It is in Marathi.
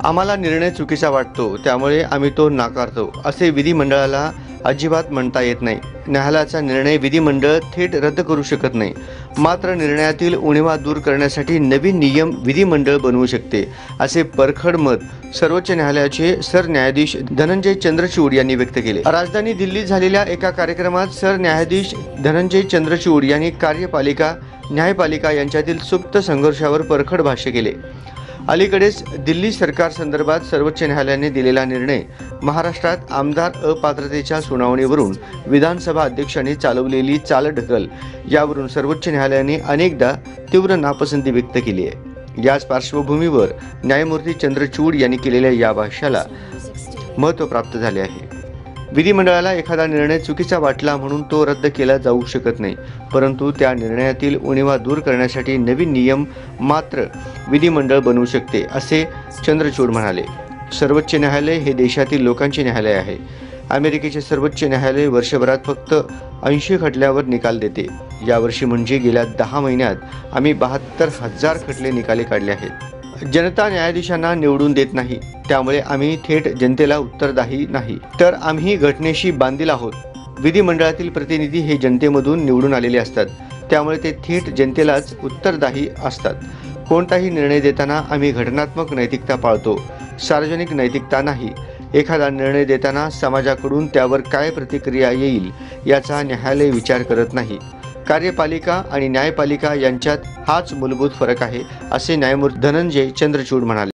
आम्हाला निर्णय चुकीचा वाटतो, त्यामुळे आम्ही तो नाकारतो, असे विधिमंडळाला अजिबात म्हणता येत नाही। न्यायालयाचा निर्णय विधिमंडळ थेट रद्द करू शकत नाही, मात्र निर्णयातील उणीवा दूर करण्यासाठी नवीन नियम विधिमंडळ बनवू शकते, असे परखड मत सर्वोच्च न्यायालयाचे सरन्यायाधीश धनंजय चंद्रचूड यांनी व्यक्त केले। राजधानी दिल्लीत झालेल्या एका कार्यक्रमात सरन्यायाधीश धनंजय चंद्रचूड यांनी कार्यपालिका न्यायपालिका यांच्यातील सुप्त संघर्षावर परखड भाष्य केले। अलीकडेच दिल्ली सरकार संदर्भात सर्वोच्च न्यायालयाने दिलेला निर्णय, महाराष्ट्रात आमदार अपात्रतेच्या सुनावणीवरून विधानसभा अध्यक्षांनी चालवलेली चालढकल यावरून सर्वोच्च न्यायालयाने अनेकदा तीव्र नापसंती व्यक्त केली आहे। याच पार्श्वभूमीवर न्यायमूर्ती चंद्रचूड यांनी केलेल्या या भाष्याला महत्त्व प्राप्त झाले आहे। विधिमंडळाला एखादा निर्णय चुकीचा वाटला म्हणून तो रद्द केला जाऊ शकत नाही, परंतु त्या निर्णयातील उणीवा दूर करण्यासाठी नवीन नियम मात्र विधिमंडळ बनवू शकते, असे चंद्रचूड म्हणाले। सर्वोच्च न्यायालय हे देशातील लोकांचे न्यायालय आहे। अमेरिकेचे सर्वोच्च न्यायालय वर्षभरात फक्त 80 खटल्यावर निकाल देते। यावर्षी म्हणजे गेल्या 10 महिन्यात आम्ही 72,000 खटले निकाली काढले आहेत। जनता न्यायाधीशांना निवडून देत नाही, त्यामुळे आम्ही थेट जनतेला उत्तरदायी नाही, तर आम्ही घटनेशी बांधील आहोत। विधिमंडळातील प्रतिनिधी हे जनतेमधून निवडून आलेले असतात, त्यामुळे ते थेट जनतेलाच उत्तरदायी असतात। कोणताही निर्णय देताना आम्ही घटनात्मक नैतिकता पाळतो, सार्वजनिक नैतिकता नाही। एखादा निर्णय देताना समाजाकडून त्यावर काय प्रतिक्रिया येईल याचा न्यायालय विचार करत नाही। कार्यपालिका आणि न्यायपालिका यांच्यात हाच मूलभूत फरक आहे, असे न्यायमूर्ती धनंजय चंद्रचूड म्हणाले।